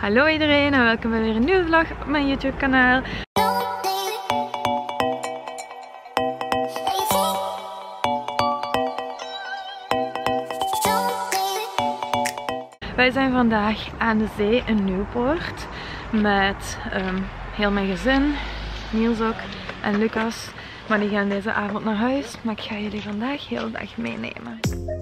Hallo iedereen en welkom bij weer een nieuwe vlog op mijn YouTube kanaal. Wij zijn vandaag aan de zee in Nieuwpoort met heel mijn gezin, Niels ook en Lucas. Maar die gaan deze avond naar huis, maar ik ga jullie vandaag heel de dag meenemen.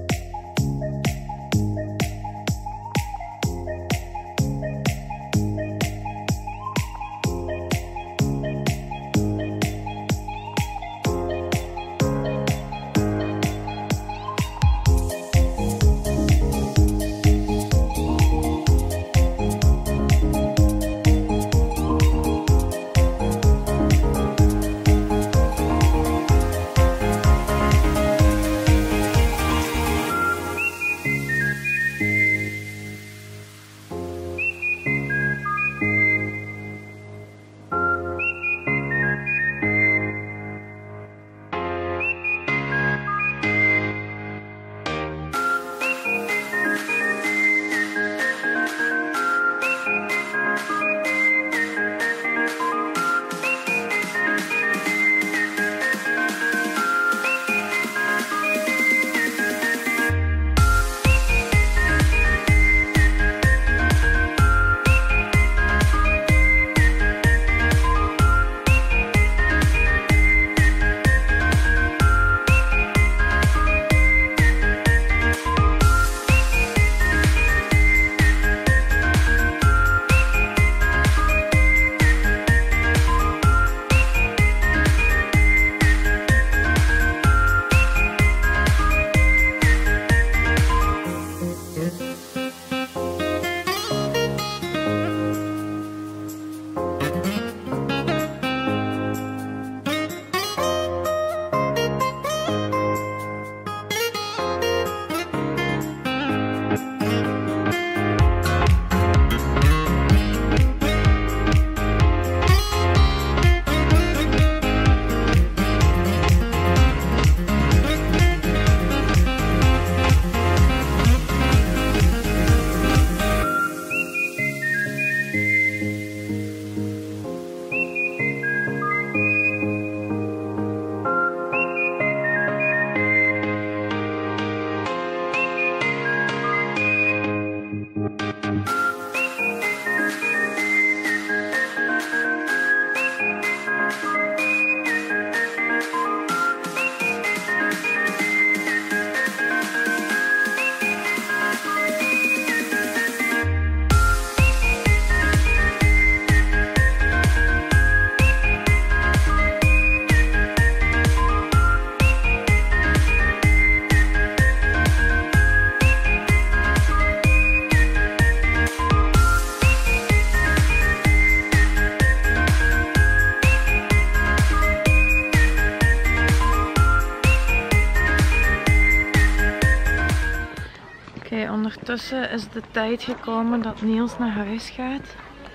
Ondertussen is de tijd gekomen dat Niels naar huis gaat.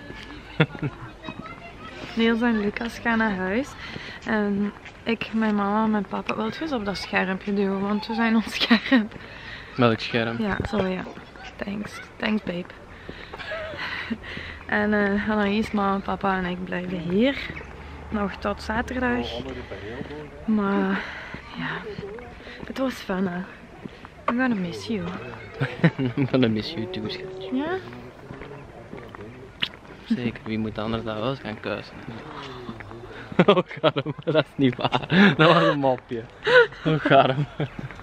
Niels en Lucas gaan naar huis. En ik, mijn mama en mijn papa, wilt je eens op dat schermpje duwen, want we zijn onscherp. Welk scherm? Ja, zo ja. Thanks. Thanks babe. En Annelies, mama, papa en ik blijven hier. Nog tot zaterdag. Maar ja, het was fun hè. I'm gonna miss you. I'm gonna miss you too, schatje. Ja? Zeker, wie moet anders dat wel eens gaan kuisen? Oh, garm, dat is niet waar. Dat was een mopje. Oh, garm.